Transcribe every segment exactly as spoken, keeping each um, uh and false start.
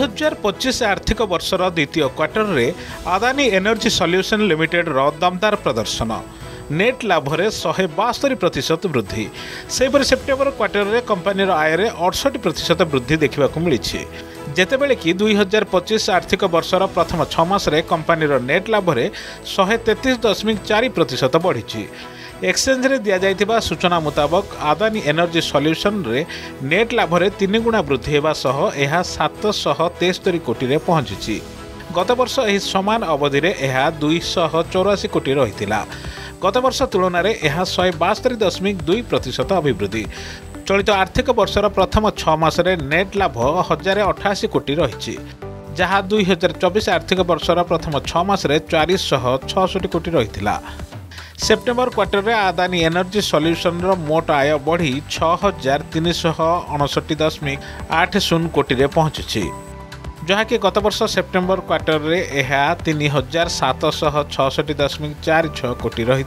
हजार पच्चीस आर्थिक वर्षर द्वितीय क्वार्टर रे अदानी एनर्जी सॉल्यूशन लिमिटेड रो दमदार प्रदर्शन नेट लाभ में शहे बास्तरी प्रतिशत वृद्धि सेपरि सेप्टेम्बर क्वार्टर रे कंपनी आय में अड़सठ प्रतिशत वृद्धि देखा मिली जेतेबेले कि दुई हजार पच्चीस आर्थिक वर्षर प्रथम छमास कंपनी नेट लाभ में शहे तेतीस दशमिक चार प्रतिशत बढ़ी। एक्सचेंज रे दिया जाइथिबा सूचना मुताबक अदानी एनर्जी सॉल्यूशन रे नेट लाभ में तीन गुणा वृद्धि होगा सह यह सात सौ तेस्तरी कोटी रे पहुंची। गत वर्ष एही समान अवधि रे यह दुईश चौरासी कोटी रही। गत वर्ष तुलन में यह शहे बास्तरी दशमिक दुई प्रतिशत अभिवृद्धि। चलित आर्थिक वर्षर प्रथम छमास नेट लाभ हजार अठाशी कोटी रही जहाँ दुई हजार चौबीस आर्थिक वर्षर प्रथम छमास चारिश छषठी कोटी रही। सेप्टेम्बर क्वार्टर रे अदानी एनर्जी सॉल्यूशन रो मोट आय बढ़ी छह हजार तीन शह अणसठी दशमिक आठ शून्य कोटी रे पहुंची जहाँकि गत वर्ष सेप्टेम्बर क्वार्टर रे यह तीन हजार सात शह छषठी दशमिक चार छह कोटी रही।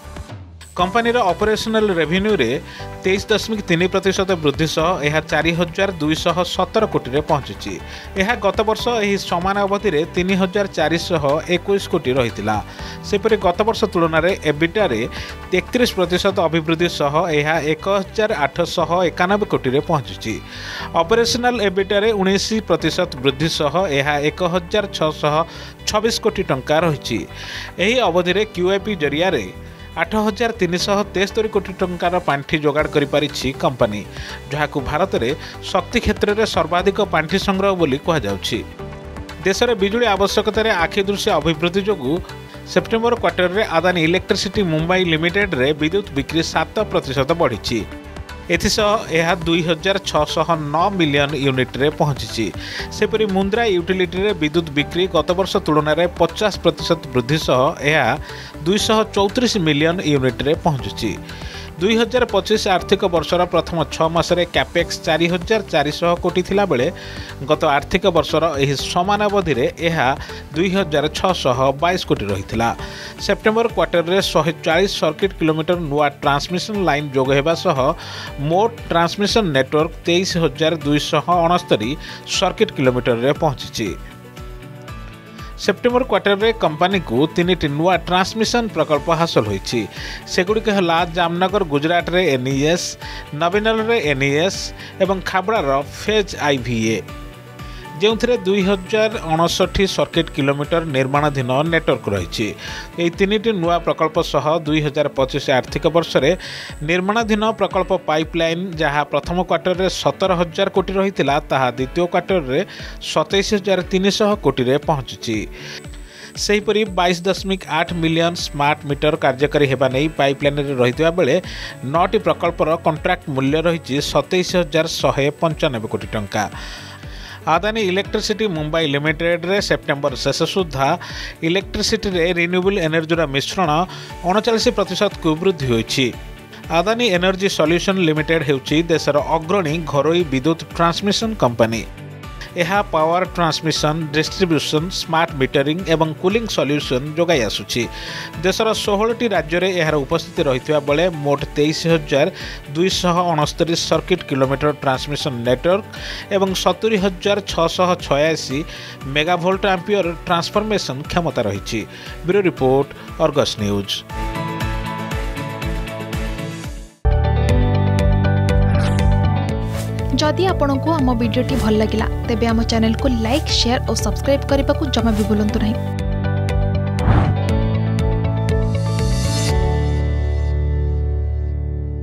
कंपनी ऑपरेशनल रेवेन्यू रे तेईस दशमिक तीन प्रतिशत वृद्धि सह यह चार हजार दुईश सतर कोटी रे पहुंची। यह गत वर्ष यही समान अवधि रे तीन हजार चारिश एकुश कोटी रही। सेपरि गत वर्ष तुलन में एबिटा रे तेतीस प्रतिशत अभिवृद्धि सह यह एक हजार आठश एकानबे कोटी रे पहुंची। ऑपरेशनल एबिटा रे उन्नीस प्रतिशत वृद्धि सह यह एक हजार छःश छब्बीस कोटी टंका रही। यही अवधि रे क्यूआईपी जरिया रे आठ हजार तीन शह तेस्तरी कोटी टंकार पांठि जोगाड़ कर कंपनी जहाँ भारत में शक्ति क्षेत्र में सर्वाधिक पांठि संग्रह बोली कहुच्छी। देश में बिजुली आवश्यकतार आखिदृश्य अभिवृद्धि जोगु सेप्टेम्बर क्वार्टर रे अदानी इलेक्ट्रिसिटी मुंबई लिमिटेड रे विद्युत बिक्री सात प्रतिशत बढ़ी। एथिसह यह दुई हजार छःश नौ मिलियन यूनिट रे पहुंची। सेपरि मुंद्रा यूटिलिटी रे विद्युत बिक्री गत वर्ष तुलन में पचास प्रतिशत वृद्धि सह यह दुईश चौतीस मिलियन यूनिट रे पहुंची। दुई हजार पच्चीस आर्थिक वर्षर प्रथम छमास कैपेक्स चार हजार चारिश कोटी थिला बेले गत आर्थिक वर्षर यही समान अवधि रे यह दुई हजार छःश बाईस कोटी रही। सेप्टेम्बर क्वार्टर रे शहे चालीस सर्किट किलोमीटर नुआ ट्रांसमिशन लाइन जोग होगा सह मोट ट्रांसमिशन नेटवर्क तेईस हजार दुईश अणस्तरी सर्किट किलोमीटर रे पहुंची। सेप्टेम्बर क्वार्टर रे कंपनी को तीन नुआ ट्रांसमिशन प्रकल्प हासिल होईछि। सेगुड़िक है जामनगर गुजरात रे एनईएस, नवीनल रे एनईएस एवं खाबड़ार फेज आईवीए जो दुई हजार अणसठी सर्किट किलोमीटर निर्माणाधीन नेटवर्क रही। यही तीन नुआ प्रकल्प सह दुई हजार पच्चीस आर्थिक वर्ष में निर्माणाधीन प्रकल्प पाइपलाइन जहाँ प्रथम क्वार्टर में सतर हजार कोटी रही द्वितीय क्वार्टर में सतैश हजार तीन शह कोटी रे पहुंची। सेहीपरि बाईस दशमिक आठ मिलियन स्मार्ट मीटर कार्यकारी होगा नहीं पाइपलाइन रही बेले नौटी प्रकल्पर कंट्राक्ट मूल्य रही सतैश हजार शहे पंचानबे कोटी टंका। अदानी इलेक्ट्रिसिटी मुंबई लिमिटेड रे सेप्टेम्बर शेष सुधा इलेक्ट्रिसिटी रे रिन्यूएबल एनर्जी मिश्रण उनचास प्रतिशत को वृद्धि होईछि। अदानी एनर्जी सॉल्यूशन लिमिटेड हेउछि देशर अग्रणी घरोई विद्युत ट्रांसमिशन कंपनी। यह power transmission, distribution, smart metering एवं कूलिंग सॉल्यूशन जोगाई आसुछि। देशर सोलह टी राज्य में यार उपस्थिति रही बेले मोट तेईस हजार दुईश अणस्तरी सर्किट किलोमीटर ट्रांसमिशन नेटवर्क एवं सतुरी हजार छःश छयासी मेगाभोल्ट एम्पियर ट्रांसफॉर्मेशन क्षमता रही। Bureau report, Argus news. जदि आपंक आम भिडी भल लगा तेब आम चैनल को लाइक, शेयर और सब्सक्राइब करने को जमा भी भूलु नहीं।